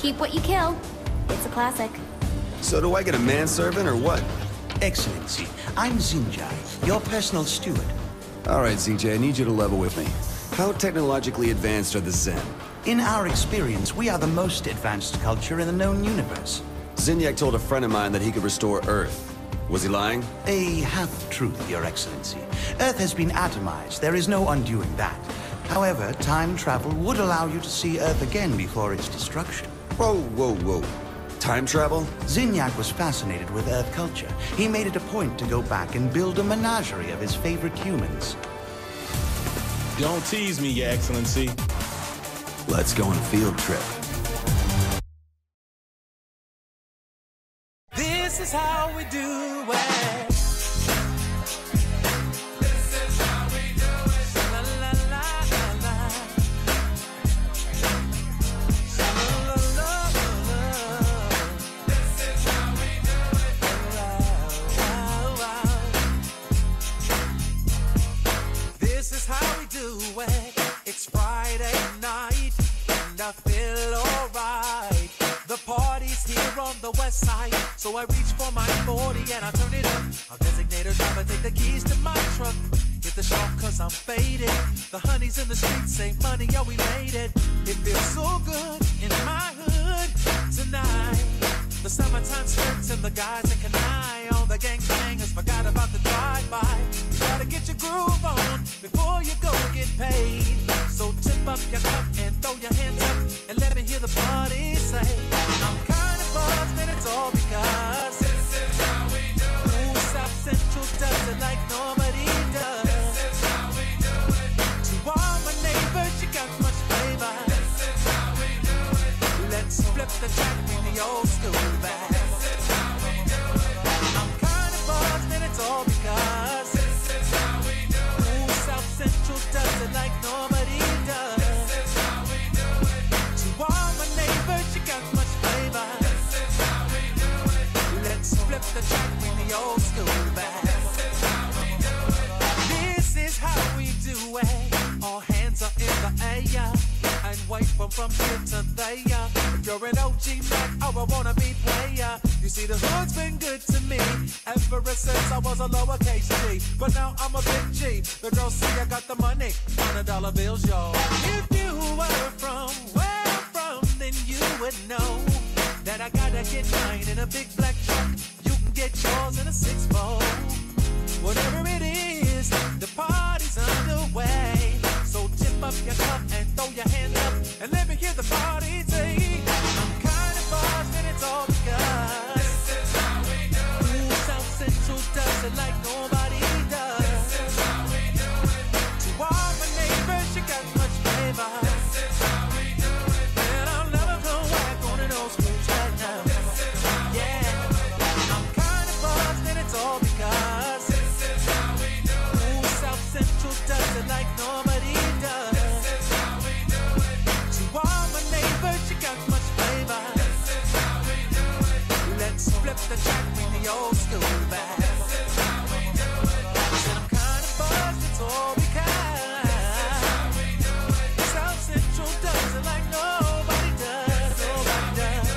Keep what you kill. It's a classic. So do I get a manservant or what? Excellency, I'm Zinjai, your personal steward. All right, ZJ, I need you to level with me. How technologically advanced are the Zen? In our experience, we are the most advanced culture in the known universe. Zinyak told a friend of mine that he could restore Earth. Was he lying? A half-truth, Your Excellency. Earth has been atomized. There is no undoing that. However, time travel would allow you to see Earth again before its destruction. Whoa, whoa, whoa. Time travel? Zinyak was fascinated with Earth culture. He made it a point to go back and build a menagerie of his favorite humans. Don't tease me, Your Excellency. Let's go on a field trip. This is how we do it. This is how we do it. La la la la la. La la la la. This is how we do it. Wow, wow. This is how we do it. It's Friday night and I feel alright. The party's here on the west side, so I reach for my 40 and I turn it up. I'll designate a driver, take the keys to my truck. Hit the shop cause I'm faded. The honeys in the streets say money, yo, we made it. It feels so good in my hood tonight. The summertime skirts and the guys in Kanai. All the gangbangers forgot about the drive-by. You gotta get your groove on before you go get paid. So tip up your cup and throw your hands up and let me hear the party say, I'm kind of buzzed and it's all because This is how we do it. Ooh, South Central does it like nobody does. This is how we do it. To all my neighbors, you got much flavor. This is how we do it. Let's flip the track in the old school back. This is how we do it. I'm kind of buzzed and it's all because This is how we do it. Ooh, South Central does it like nobody does. This is how we do it. To all my neighbors, you got much flavor. This is how we do it. Let's flip the track in the old school back. This is how we do it. This is how we do it. All hands are in the air and wait from here to there. If you're an OG Mac or a wannabe player, you see the hood's been good to me ever since I was a lowercase G. But now I'm a big G. The girls say I got the money, $100 bills, y'all. If you were from where I'm from, then you would know that I gotta get mine in a big black truck. You can get yours in a 6-4. Whatever it is, the party's underway. So tip up your cup and throw your hands up and let me hear the party say, I'm kind of buzzed and it's all because This is how we do it. Ooh, South Central does it like nobody does. This is how we do it. To all my neighbors, you got much flavor. This is how we do it. And I'll never go back on an old school track now. This is how we Yeah, do it. I'm kind of buzzed and it's all because This is how we do it. Ooh, South Central does it like nobody does. This is how we do it. To all my neighbors, you got much flavor. This is how we do it. Let's flip the track in the old school back. This is how we do it. I said I'm kind of buzzed, it's all because How we do it. South Central does it like nobody does. Nobody does.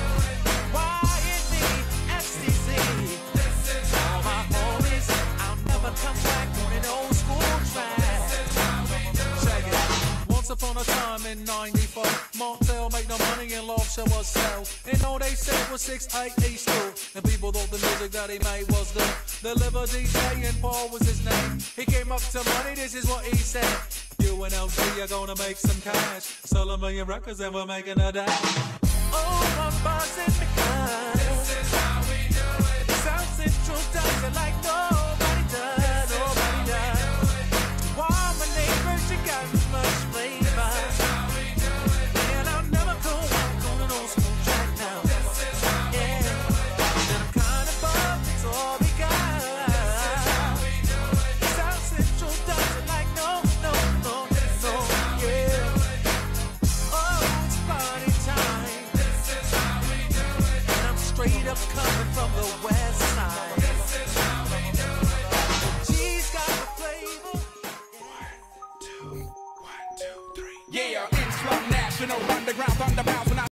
YND, FCC, This is how all my homies, I'll never come back on an old school track. Check it. Once upon a time in '94, Montel made no money and Love Show was sell. And all they said was 6'8" East School. And people thought the music that he made was good. The Liver DJ and Paul was his name. He came up to money, this is what he said. You and LG are gonna make some cash. Sell a million records and we're making a dash. Oh, I'm buzzing because This is how we do it. South Central does it like nobody does. Nobody does. To all my neighbors, you got much flavor. How we do it. And I'll never go back on an old school track now. This is how Yeah, and I'm kind of buzzed, it's all because we do it. South Central does it like no, no, no, no, yeah. Oh, it's party time. This is how we do it. And I'm straight up coming from the west side. This is how we do it. G's got the flavor. Yeah, Influx National Underground Thunderbounce when I